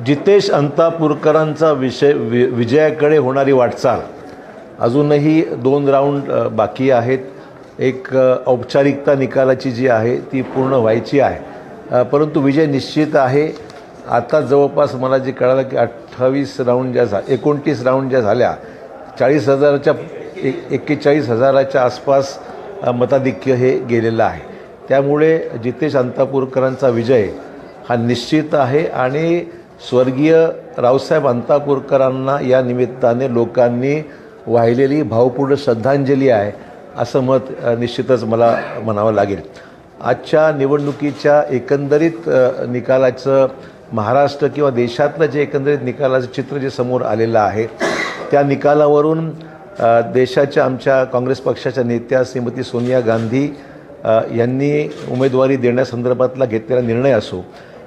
जितेश अंतापूरकरांचा विजयाकडे होणारी वाटचाल अजूनही 2 राऊंड बाकी आहेत. एक औपचारिकता निकालाची जी आहे ती पूर्ण व्हायची आहे, परंतु विजय निश्चित आहे. आता जवळपास मला जे कळालं की 28 राऊंड 29 राऊंड ज्या झाल्या 40,000च्या 41,000च्या आसपास मताधिक्य हे गेलेलं आहे. त्यामुळे जितेश अंतापूरकरांचा विजय हा निश्चित आहे आणि स्वर्गीय रावसाहेब अंतापूरकरांना या निमित्ताने लोकांनी वाहिलेली भावपूर्ण श्रद्धांजली आहे असं मत निश्चितच मला म्हणावं लागेल. आजच्या निवडणुकीच्या एकंदरीत निकालाचं महाराष्ट्र किंवा देशातलं जे एकंदरीत निकालाचं चित्र जे समोर आलेलं आहे त्या निकालावरून देशाच्या आमच्या काँग्रेस पक्षाच्या नेत्या श्रीमती सोनिया गांधी यांनी उमेदवारी देण्यासंदर्भातला घेतलेला निर्णय असो,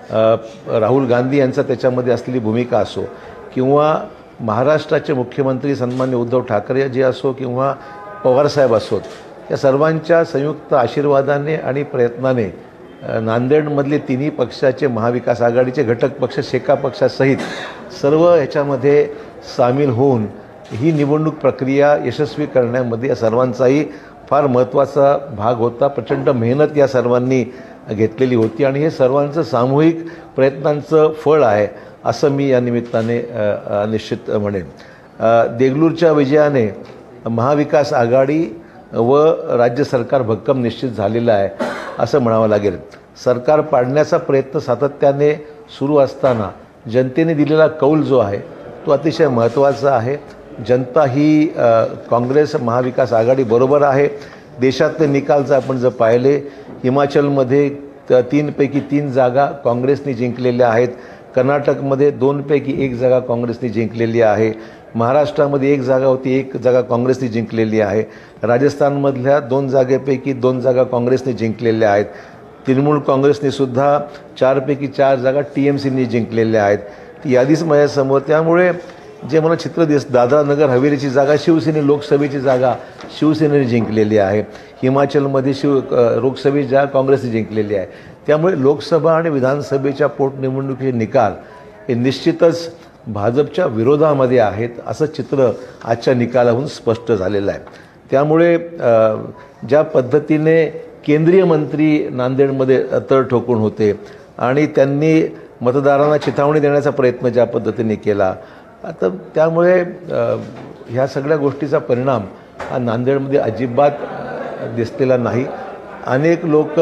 राहुल गांधी यांचा त्याच्यामध्ये असलेली भूमिका असो, किंवा महाराष्ट्राचे मुख्यमंत्री सन्मान्य उद्धव ठाकरे जे असो किंवा पवारसाहेब असोत, या सर्वांच्या संयुक्त आशीर्वादाने आणि प्रयत्नाने नांदेडमधले तिन्ही पक्षाचे महाविकास आघाडीचे घटक पक्ष शेका पक्षासहित सर्व ह्याच्यामध्ये सामील होऊन ही निवडणूक प्रक्रिया यशस्वी करण्यामध्ये या सर्वांचाही फार महत्त्वाचा भाग होता. प्रचंड मेहनत या सर्वांनी घेतलेली होती आणि हे सर्वांचं सामूहिक प्रयत्नांचं फळ आहे असं मी या निमित्ताने निश्चित म्हणेन. देगलूरच्या विजयाने महाविकास आघाडी व राज्य सरकार भक्कम निश्चित झालेलं आहे असं म्हणावं लागेल. सरकार पाडण्याचा प्रयत्न सातत्याने सुरू असताना जनतेने दिलेला कौल जो आहे तो अतिशय महत्त्वाचा आहे. जनता ही काँग्रेस महाविकास आघाडी बरोबर आहे. देशातले निकाल जर आपण जर पाहिले, हिमाचलमध्ये 3 पैकी 3 जागा काँग्रेसने जिंकलेल्या आहेत. कर्नाटकमध्ये 2 पैकी 1 जागा काँग्रेसने जिंकलेली आहे. महाराष्ट्रामध्ये 1 जागा होती, 1 जागा काँग्रेसने जिंकलेली आहे. राजस्थानमधल्या 2 जागेपैकी 2 जागा काँग्रेसने जिंकलेल्या आहेत. तृणमूल काँग्रेसने सुद्धा 4 पैकी 4 जागा TMCने जिंकलेल्या आहेत. ती यादीच माझ्यासमोर. त्यामुळे जे मला चित्र दादरा नगर हवेलीची जागा शिवसेने, लोकसभेची जागा शिवसेनेने जिंकलेली आहे. हिमाचलमध्ये लोकसभेची जागा काँग्रेसने जिंकलेली आहे. त्यामुळे लोकसभा आणि विधानसभेच्या पोटनिवडणुकीचे निकाल हे निश्चितच भाजपच्या विरोधामध्ये आहेत असं चित्र आजच्या निकालाहून स्पष्ट झालेलं आहे. त्यामुळे ज्या पद्धतीने केंद्रीय मंत्री नांदेडमध्ये तळ ठोकून होते आणि त्यांनी मतदारांना चिथावणी देण्याचा प्रयत्न ज्या पद्धतीने केला, आता त्यामुळे ह्या सगळ्या गोष्टीचा परिणाम हा नांदेडमध्ये अजिबात दिसलेला नाही. अनेक लोक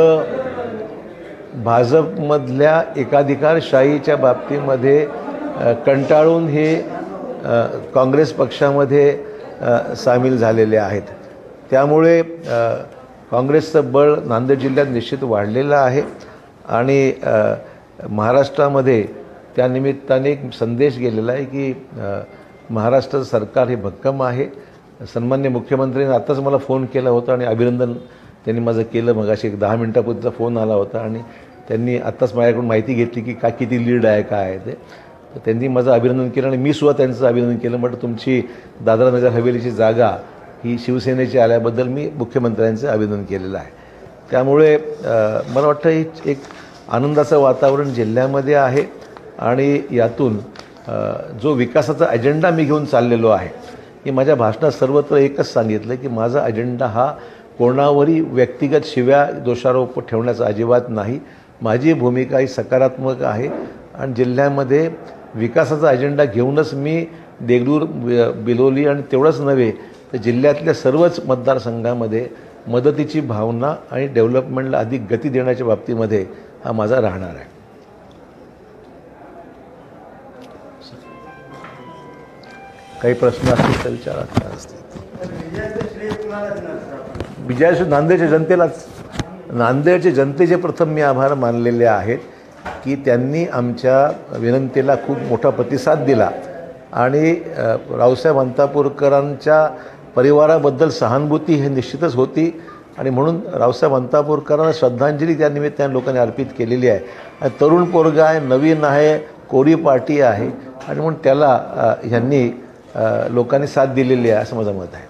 भाजपमधल्या एकाधिकारशाहीच्या बाबतीमध्ये कंटाळून हे काँग्रेस पक्षामध्ये सामील झालेले आहेत. त्यामुळे काँग्रेसचं बळ नांदेड जिल्ह्यात निश्चित वाढलेलं आहे आणि महाराष्ट्रामध्ये त्यानिमित्ताने एक संदेश गेलेला आहे की महाराष्ट्र सरकार हे भक्कम आहे. सन्मान्य मुख्यमंत्र्यांनी आत्ताच मला फोन केला होता आणि अभिनंदन त्यांनी माझं केलं. मगाशी एक 10 मिनिटापूर्वीचा फोन आला होता आणि त्यांनी आत्ताच माझ्याकडून माहिती घेतली की किती लीड आहे काय आहे ते. तर त्यांनी माझं अभिनंदन केलं आणि मी सुद्धा त्यांचं अभिनंदन केलं. म्हटलं तुमची दादरा नगर हवेलीची जागा ही शिवसेनेची आल्याबद्दल मी मुख्यमंत्र्यांचं अभिनंदन केलेलं आहे. त्यामुळे मला वाटतं एक आनंदाचं वातावरण जिल्ह्यामध्ये आहे आणि यातून जो विकासाचा अजेंडा मी घेऊन चाललेलो आहे, की माझ्या भाषणात सर्वत्र एकच सांगितलं की माझा अजेंडा हा कोणावरही व्यक्तिगत शिव्या दोषारोप ठेवण्याचा अजिबात नाही. माझी भूमिका ही सकारात्मक आहे आणि जिल्ह्यामध्ये विकासाचा अजेंडा घेऊनच मी देगलूर, बिलोली आणि तेवढंच नव्हे तर जिल्ह्यातल्या सर्वच मतदारसंघामध्ये मदतीची भावना आणि डेव्हलपमेंटला अधिक गती देण्याच्या बाबतीमध्ये हा माझा राहणार आहे. काही प्रश्न असतील तर विचारा. विजयाश्री नांदेडच्या जनतेलाच, नांदेडच्या जनतेचे प्रथम मी आभार मानलेले आहेत की त्यांनी आमच्या विनंतीला खूप मोठा प्रतिसाद दिला आणि रावसाहेब अंतापूरकरांच्या परिवाराबद्दल सहानुभूती हे निश्चितच होती आणि म्हणून रावसाहेब अंतापूरकरांना श्रद्धांजली त्या निमित्ताने लोकांनी अर्पित केलेली आहे. तरुण पोरगा आहे, नवीन आहे, कोरी पार्टी आहे आणि म्हणून त्याला ह्यांनी लोकांनी साथ दिलेली आहे असं माझं मत आहे.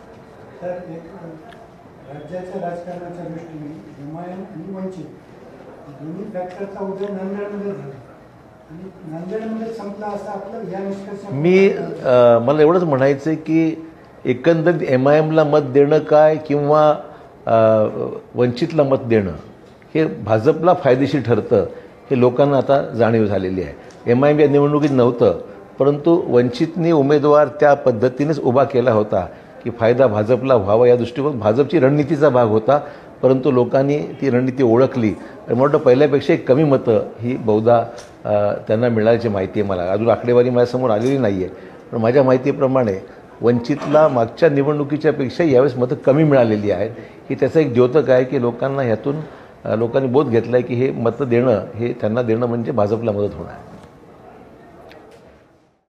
राज्याच्या राजकारणाच्या दृष्टीने एमआयएम आणि वंचित दोन्ही फॅक्टरचा उदय नांदेडमध्ये झाला. आणि नांदेडमध्ये संपला असं आपलं या निष्कर्ष मला एवढंच म्हणायचं आहे की एकंदरीत MIMला मत देणं काय किंवा वंचितला मत देणं हे भाजपला फायदेशीर ठरतं हे लोकांना आता जाणीव झालेली आहे. MIM या निवडणुकीत नव्हतं, परंतु वंचितने उमेदवार त्या पद्धतीनेच उभा केला होता की फायदा भाजपला व्हावा या दृष्टिकोन भाजपची रणनीतीचा भाग होता. परंतु लोकांनी ती रणनीती ओळखली आणि मला वाटतं पहिल्यापेक्षा एक कमी मतं ही बहुधा त्यांना मिळाल्याची माहिती आहे. मला अजून आकडेवारी माझ्यासमोर आलेली नाही आहे, पण माझ्या माहितीप्रमाणे वंचितला मागच्या निवडणुकीच्या पेक्षा यावेळेस मतं कमी मिळालेली आहेत. ही त्याचं एक द्योतक आहे की लोकांना ह्यातून लोकांनी बोध घेतला आहे की हे मतं देणं हे त्यांना देणं म्हणजे भाजपला मदत होणार.